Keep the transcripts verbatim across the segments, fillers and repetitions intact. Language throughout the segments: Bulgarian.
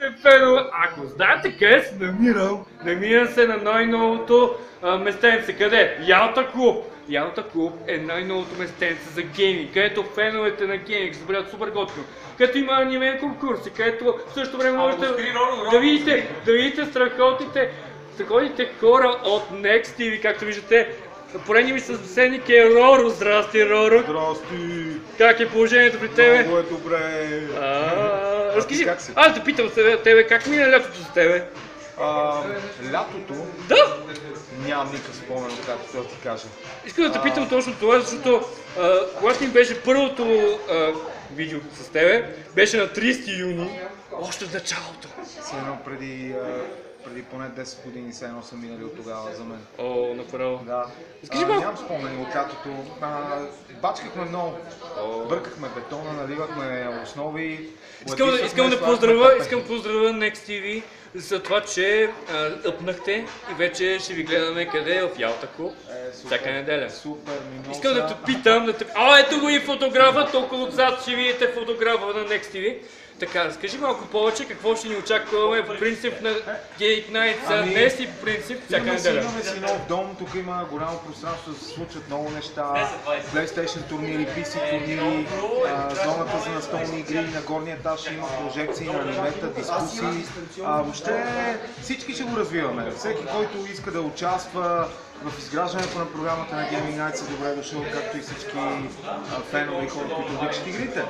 Фенове, ако знаете къде се намирам, намирам се на най-новото местенце. Къде? Ялта клуб. Ялта клуб е най-новото местенце за гейминг, където феновете на гейминг се бъдат супер готино. Където има анимен конкурси, където в същото време можете да видите, да видите страхотните, страхотните хора от Next ти ви, както виждате. Поредният ми събеседник е Роро. Здрасти, Роро. Здрасти. Как е положението при тебе? Много е добре. Разкажи, аз те питам тебе, как мина лятото за тебе? А, лятото? Да! Нямам никакъв спомен, както да ти кажа. Искам да те питам точно това, защото а, когато ми беше първото а, видео с тебе, беше на тридесети юни, още в началото. Все едно преди, а, преди поне десет години, все едно са минали от тогава за мен. О, направо. Да. Скажи А, малко. нямам спомени от лятото. А, бачкахме много. О. Бъркахме бетона, наливахме основи. Искам, да- искам да поздравя, искам да поздравя Next ти ви за това, че а,ъпнахте и вече ще ви гледаме къде в Ялта клуб Е, супер, всяка неделя. Супер, миноса. Искам да те питам, да те... А, ето го и фотографа, толкова отзад ще видите фотографа на Next ти ви. Така, разкажи малко повече какво ще ни очакваме по принцип на Geek Night Ами, днес и по принцип всяка Имаме си, неделя. имаме си нов дом, тук има голямо пространство да се случват много неща, PlayStation турнири, пи си турнири, а, зоната за настолни игри, на горния етаж има прожекции на анимета, дискусии. А, въобще всички ще го развиваме. Всеки, който иска да участва в изграждането на програмата на Gaming Night, са добре дошъл, както и всички а, фенове и хора, които обичат игрите.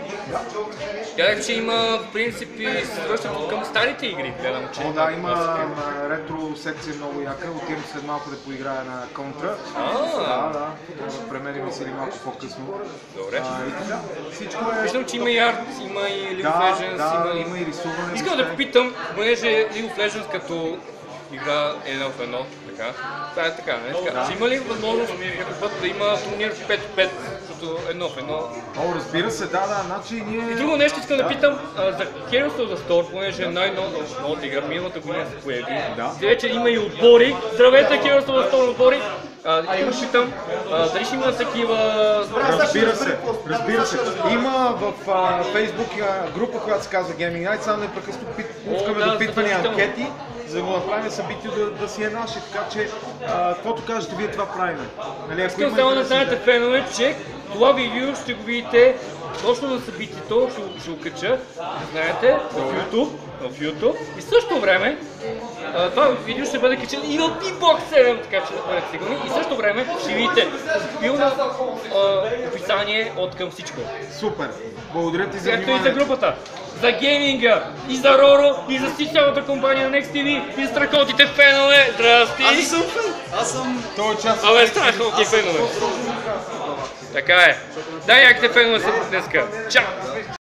Казах, че има в принципи се връщат към старите игри, гледам, че... О, да, има а, ретро секция много яка, отивам след малко да поиграя на контра. Да, да, да премерим си малко по-късно. Добре. А, и така, всичко е... Виждам, че има и арт, има и League of Да, Legends, да, има... има и рисуване. Искам да попитам, понеже League of Legends като игра едно в едно, така, това е така, не така. Ще има ли възможност някакъв път да има турнир пет в пет, защото едно в едно? О, разбира се, да, да, значи ние... И друго нещо искам да питам а, за Heroes of the Storm, понеже най-новата игра миналата година се появи. Да. Вече има и отбори. Здравейте, Heroes of the Storm отбори! А, искам да питам, а, дали ще има такива... Разбира се, разбира се. Има в а, Facebook а, група, която се казва Gaming Night, само непрекъснато пускаме О, да, допитвания задължително. анкети, за да го направим събитие да, да си е наше, така че а, каквото кажете вие, това правим. Нали, ако Искам има само да интересни знаете, идеи. фенове, че това видео ще го видите точно на събитието, ще, ще го кача, знаете, в YouTube, в YouTube. И в същото време, а, това видео ще бъде качено и в B-Box седем, така че да бъдете сигурни. И в същото време ще видите пилно а, описание от към всичко. Супер! Благодаря ти за Както и за вниманието. групата, за гейминга, и за Роро, и за си цялата компания Next ти ви, и за страхотите фенове. Здрасти! Аз не съм фен. Аз съм... Той е част Абе, страхотни фенове. Така е. Дай яките фенове са днеска. Чао!